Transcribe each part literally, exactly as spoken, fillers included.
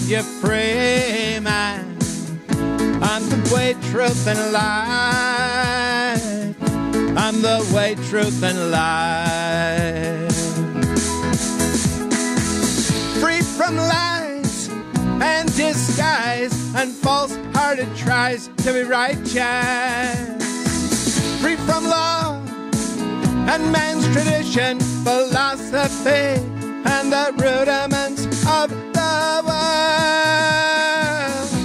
you free, man. I'm the way, truth, and life. I'm the way, truth, and life. Free from lies and disguise and false-hearted tries to be righteous. Free from law and man's tradition, philosophy, and the rudiments of the world.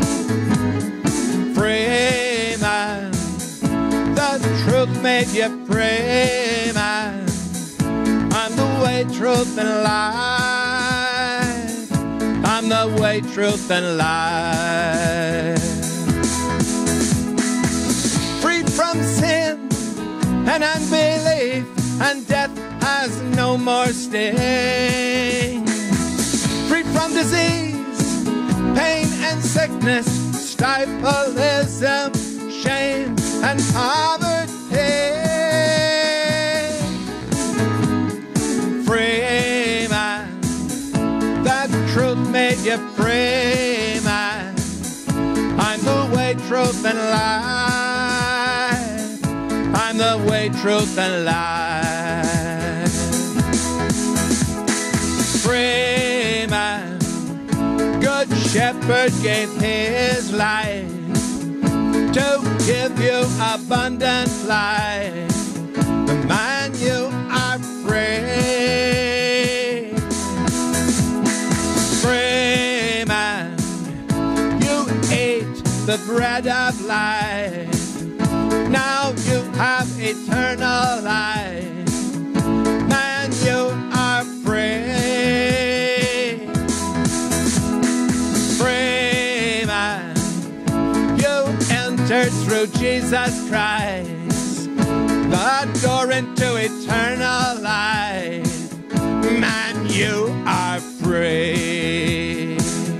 Free man, the truth made you free man. I'm the way, truth, and life. I'm the way, truth, and life. Free from sin and unbelief, and death has no more sting. Free from disease, pain and sickness, stifleism, shame and poverty. Free man, that truth made you free man. I'm the way, truth, and life. I'm the way, truth, and life. Free man, good shepherd gave his life to give you abundant life. Man, you are free. Free man, you ate the bread of life. Now you have eternal life. Man, you are free. Free man, you entered through Jesus Christ, the door into eternal life. Man, you are free.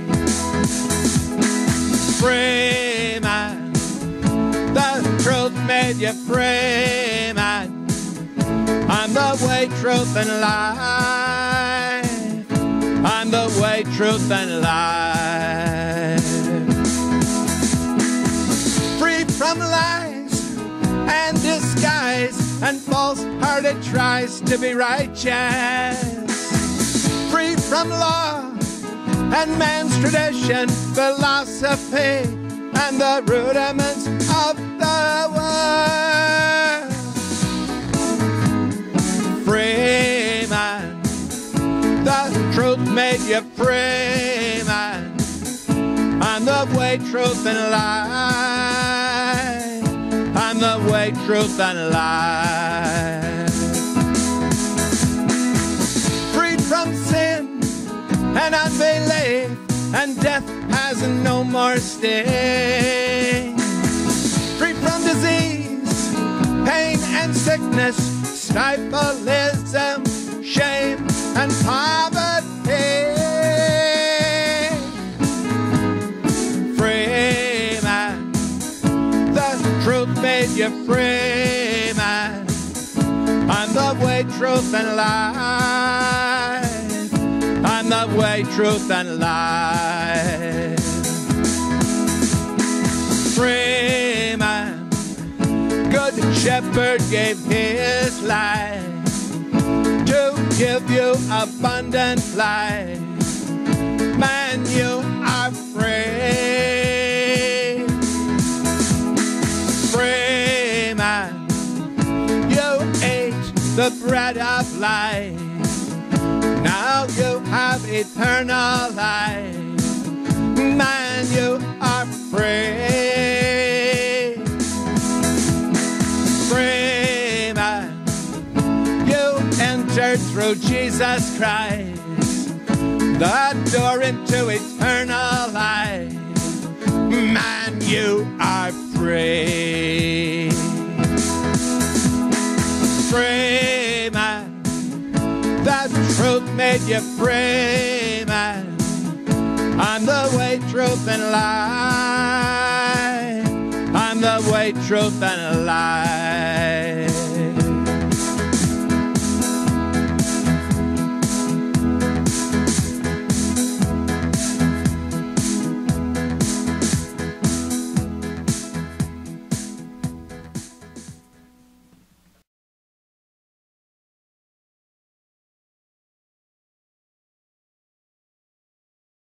Free man, the truth made you free man. I'm the way, truth, and life. I'm the way, truth, and life. Free from lies and disguise and false-hearted tries to be righteous. Free from law and man's tradition, philosophy, and the rudiments of the world. Free man, the truth made you free man. I'm the way, truth, and life. I'm the way, truth, and life. Freed from sin and unbelief, and death has no more sting. Free from disease, pain and sickness, stifleism, shame and poverty. Free man, the truth made you free man. I'm the way, truth, and life. I'm the way, truth, and life. Free man, good shepherd gave his life to give you abundant life. Man, you are free. Free man, you ate the bread of life. Now you have eternal life. Man, you are free. Free man, you entered through Jesus Christ, the door into eternal life. Man, you are free. Free man, that truth made you free man. I'm the way, truth, and life. I'm the way, truth, and life.